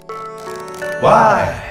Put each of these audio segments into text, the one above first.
Why?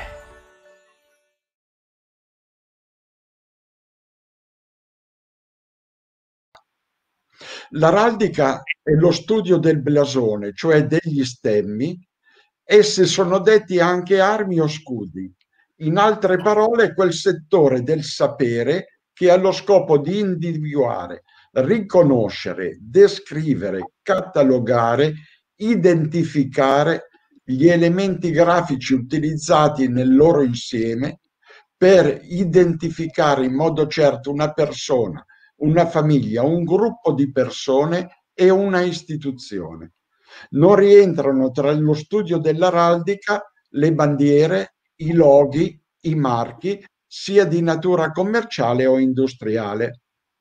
L'araldica è lo studio del blasone, cioè degli stemmi. Essi sono detti anche armi o scudi. In altre parole, quel settore del sapere che ha lo scopo di individuare, riconoscere, descrivere, catalogare, identificare gli elementi grafici utilizzati nel loro insieme per identificare in modo certo una persona, una famiglia, un gruppo di persone e una istituzione. Non rientrano tra lo studio dell'araldica le bandiere, i loghi, i marchi, sia di natura commerciale o industriale.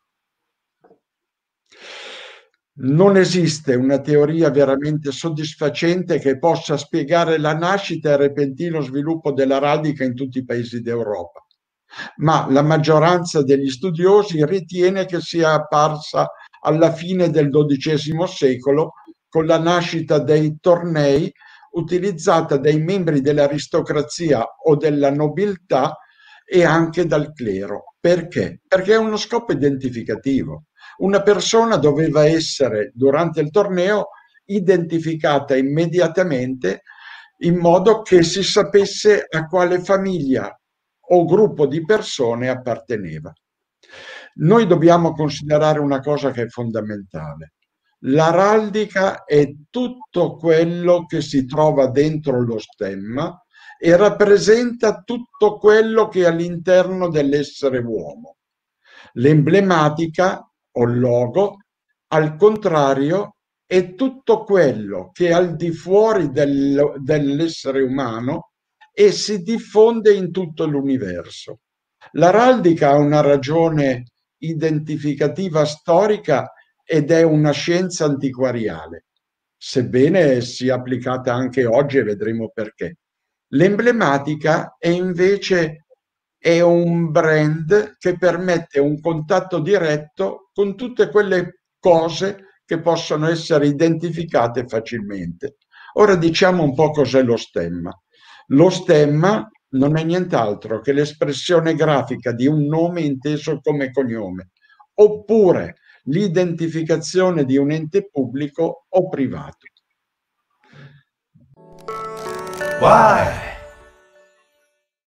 Non esiste una teoria veramente soddisfacente che possa spiegare la nascita e il repentino sviluppo dell'araldica in tutti i paesi d'Europa, ma la maggioranza degli studiosi ritiene che sia apparsa alla fine del XII secolo con la nascita dei tornei utilizzata dai membri dell'aristocrazia o della nobiltà e anche dal clero. Perché? Perché è uno scopo identificativo. Una persona doveva essere durante il torneo identificata immediatamente in modo che si sapesse a quale famiglia o gruppo di persone apparteneva. Noi dobbiamo considerare una cosa che è fondamentale. L'araldica è tutto quello che si trova dentro lo stemma e rappresenta tutto quello che è all'interno dell'essere uomo. L'emblematica o il logo, al contrario, è tutto quello che è al di fuori dell'essere umano e si diffonde in tutto l'universo. L'araldica ha una ragione identificativa storica ed è una scienza antiquariale, sebbene sia applicata anche oggi e vedremo perché. L'emblematica è invece è un brand che permette un contatto diretto con tutte quelle cose che possono essere identificate facilmente. Ora diciamo un po' cos'è lo stemma. Lo stemma non è nient'altro che l'espressione grafica di un nome inteso come cognome, oppure l'identificazione di un ente pubblico o privato. Why?